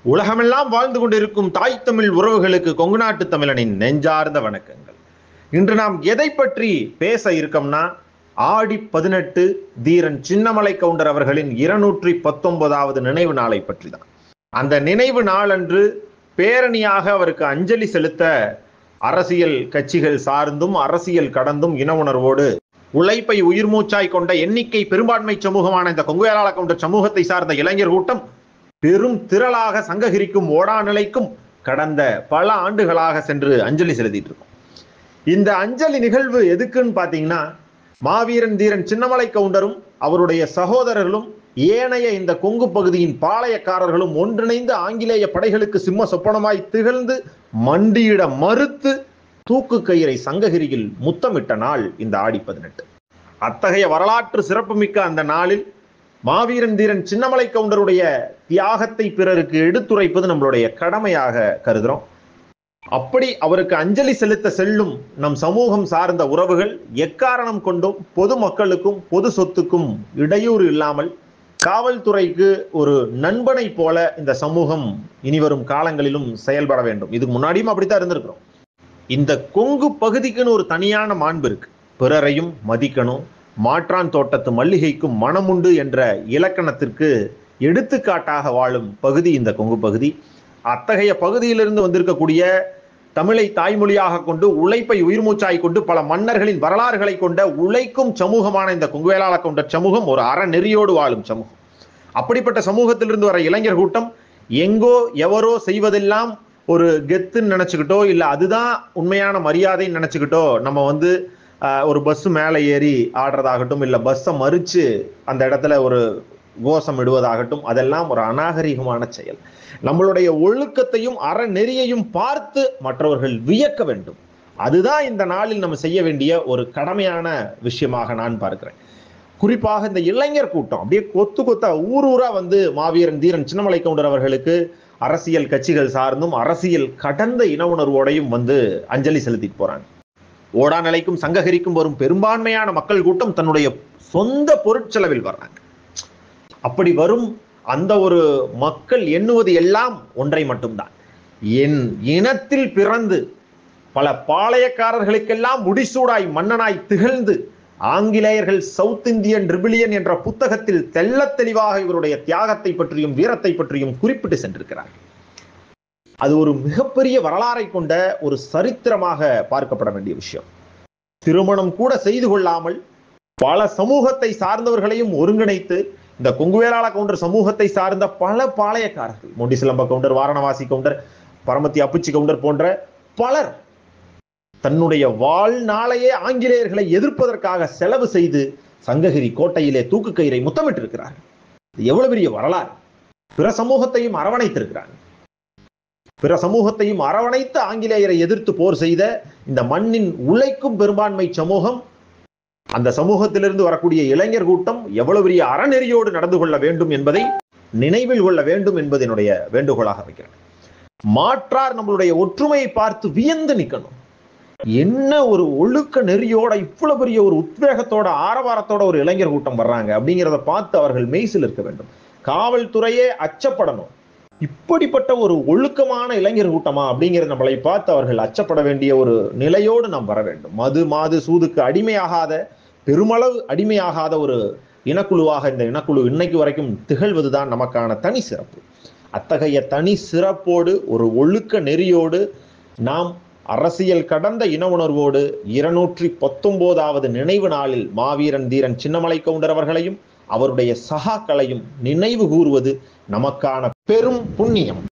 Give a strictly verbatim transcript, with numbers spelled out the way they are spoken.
உலகமெல்லாம் வாழ்ந்து கொண்டிருக்கும் தாய் தமிழ் உறவுகளுக்கு கொங்கு நாட்டு தமிழனின் நெஞ்சார்ந்த வணக்கங்கள். இன்று நாம் எதை பற்றி பேச இருக்கோம்னா, ஆடி பதினெட்டு தீரன் சின்னமலை கவுண்டர் அவர்களின் இருநூற்றி பத்தொன்பதாவது நினைவு நாளை பற்றி தான். அந்த நினைவு நாளன்று பேரணியாக அவருக்கு அஞ்சலி செலுத்த அரசியல் கட்சிகள் சார்ந்தும் அரசியல் கடந்தும் இன உணர்வோடு உழைப்பை உயிர் மூச்சாய் கொண்ட எண்ணிக்கை பெரும்பான்மை சமூகமான இந்த கொங்கு வேளாள கவுண்டர் சமூகத்தை சார்ந்த இளைஞர் கூட்டம் பெரும் திரளாக சங்ககிரிக்கும் ஓடா நிலைக்கும் கடந்த பல ஆண்டுகளாக சென்று அஞ்சலி செலுத்திட்டு இருக்கும். இந்த அஞ்சலி நிகழ்வு எதுக்குன்னு பாத்தீங்கன்னா, மாவீரன் தீரன் சின்னமலை கவுண்டரும் அவருடைய சகோதரர்களும் ஏனைய இந்த கொங்கு பகுதியின் பாளையக்காரர்களும் ஒன்றிணைந்து ஆங்கிலேய படைகளுக்கு சிம்ம சொப்பனமாய் திகழ்ந்து மண்டியிட மறுத்து தூக்கு கயிறை சங்ககிரியில் முத்தமிட்ட நாள் இந்த ஆடி பதினெட்டு. அத்தகைய வரலாற்று சிறப்புமிக்க அந்த நாளில் மாவீரன் தீரன் சின்னமலை கவுண்டருடைய தியாகத்தை பிறருக்கு எடுத்துரைப்பது நம்மளுடைய கடமையாக கருதுறோம். அப்படி அவருக்கு அஞ்சலி செலுத்த செல்லும் நம் சமூகம் சார்ந்த உறவுகள் எக்காரணம் கொண்டும் பொது மக்களுக்கும் பொது சொத்துக்கும் இடையூறு இல்லாமல் காவல்துறைக்கு ஒரு நண்பனை போல இந்த சமூகம் இனிவரும் காலங்களிலும் செயல்பட வேண்டும். இதுக்கு முன்னாடியும் அப்படித்தான் இருந்திருக்கிறோம். இந்த கொங்கு பகுதிக்குன்னு ஒரு தனியான மாண்பு இருக்கு. பிறரையும் மதிக்கணும், மாற்றான் தோட்டத்து மல்லிகைக்கும் மனமுண்டு என்ற இலக்கணத்திற்கு எடுத்துக்காட்டாக வாழும் பகுதி இந்த கொங்கு பகுதி. அத்தகைய பகுதியிலிருந்து வந்திருக்கக்கூடிய தமிழை தாய்மொழியாக கொண்டு உழைப்பை உயிர் மூச்சாய் கொண்டு பல மன்னர்களின் வரலாறுகளை கொண்ட உழைக்கும் சமூகமான இந்த கொங்கு வேளாள கவுண்டர் சமூகம் ஒரு அறநெறியோடு வாழும் சமூகம். அப்படிப்பட்ட சமூகத்திலிருந்து வர இளைஞர் கூட்டம் எங்கோ எவரோ செய்வதெல்லாம் ஒரு கெத்துன்னு நினைச்சுக்கிட்டோ இல்லை அதுதான் உண்மையான மரியாதைன்னு நினைச்சுக்கிட்டோ நம்ம வந்து ஒரு பஸ் மேலே ஏறி ஆடுறதாகட்டும், இல்லை பஸ்ஸை மறித்து அந்த இடத்துல ஒரு கோஷம் இடுவதாகட்டும், அதெல்லாம் ஒரு அநாகரிகமான செயல். நம்மளுடைய ஒழுக்கத்தையும் அறநெறியையும் பார்த்து மற்றவர்கள் வியக்க வேண்டும். அதுதான் இந்த நாளில் நம்ம செய்ய வேண்டிய ஒரு கடமையான விஷயமாக நான் பார்க்கிறேன். குறிப்பாக இந்த இளைஞர் கூட்டம் அப்படியே கொத்து கொத்தா ஊர் ஊரா வந்து மாவீரன் தீரன் சின்னமலை கவுண்டர் அவர்களுக்கு அரசியல் கட்சிகள் சார்ந்தும் அரசியல் கடந்த இன உணர்வோடையும் வந்து அஞ்சலி செலுத்திட்டு போறாங்க. ஓடா நிலைக்கும் சங்ககிரிக்கும் வரும் பெரும்பான்மையான மக்கள் கூட்டம் தன்னுடைய சொந்த பொருட்செலவில் வர்றாங்க. அப்படி வரும் அந்த ஒரு மக்கள் எண்ணுவது எல்லாம் ஒன்றை மட்டும்தான், என் இனத்தில் பிறந்து பல பாளையக்காரர்களுக்கெல்லாம் முடிசூடாய் மன்னனாய் திகழ்ந்து ஆங்கிலேயர்கள் சவுத் இந்தியன் ரிபிலியன் என்ற புத்தகத்தில் தெள்ள தெளிவாக இவருடைய தியாகத்தை பற்றியும் வீரத்தை பற்றியும் குறிப்பிட்டு சென்றிருக்கிறார். அது ஒரு மிகப்பெரிய வரலாறை கொண்ட ஒரு சரித்திரமாக பார்க்கப்பட வேண்டிய விஷயம். திருமணம் கூட செய்து கொள்ளாமல் பல சமூகத்தை சார்ந்தவர்களையும் ஒருங்கிணைத்து இந்த கொங்கு வேளாள கவுண்டர் சமூகத்தை சார்ந்த பல பாளையக்காரர்கள், மொண்டி சிலம்ப கவுண்டர், வாரணவாசி கவுண்டர், பரமத்தி அப்புச்சி கவுண்டர் போன்ற பலர் தன்னுடைய வாழ்நாளையே ஆங்கிலேயர்களை எதிர்ப்பதற்காக செலவு செய்து சங்ககிரி கோட்டையிலே தூக்கு கயிறை முத்தமிட்டிருக்கிறார்கள். எவ்வளவு பெரிய வரலாறு! பிற சமூகத்தையும் அரவணைத்திருக்கிறார்கள். பிற சமூகத்தையும் அரவணைத்து ஆங்கிலேயரை எதிர்த்து போர் செய்த இந்த மண்ணின் உழைக்கும் பெரும்பான்மை சமூகம், அந்த சமூகத்திலிருந்து வரக்கூடிய இளைஞர் கூட்டம் எவ்வளவு பெரிய அறநெறியோடு நடந்து கொள்ள வேண்டும் என்பதை நினைவில் கொள்ள வேண்டும் என்பது என்னுடைய வேண்டுகோளாக வைக்கிறேன். மாற்றார் நம்மளுடைய ஒற்றுமையை பார்த்து வியந்து நிற்கணும். என்ன ஒரு ஒழுக்க நெறியோட இவ்வளவு பெரிய ஒரு உத்வேகத்தோட ஆரவாரத்தோட ஒரு இளைஞர் கூட்டம் வர்றாங்க அப்படிங்கிறத பார்த்து அவர்கள் மெய்சில் இருக்க வேண்டும். காவல்துறையே அச்சப்படணும். இப்படிப்பட்ட ஒரு ஒழுக்கமான இளைஞர் கூட்டமா அப்படிங்கிற நம்மளை பார்த்து அவர்கள் அச்சப்பட வேண்டிய ஒரு நிலையோடு நாம் வர வேண்டும். மது மாது சூதுக்கு அடிமையாகாத, பெருமளவு அடிமையாகாத ஒரு இனக்குழுவாக இந்த இனக்குழு இன்னைக்கு வரைக்கும் திகழ்வதுதான் நமக்கான தனி சிறப்பு. அத்தகைய தனி சிறப்போடு ஒரு ஒழுக்க நெறியோடு நாம் அரசியல் கடந்த இன உணர்வோடு இருநூற்றி பத்தொன்பதாவது நினைவு நாளில் மாவீரன் தீரன் சின்னமலை கவுண்டர் அவர்களையும் அவருடைய சகாக்களையும் நினைவு கூறுவது நமக்கான பெரும் புண்ணியம்.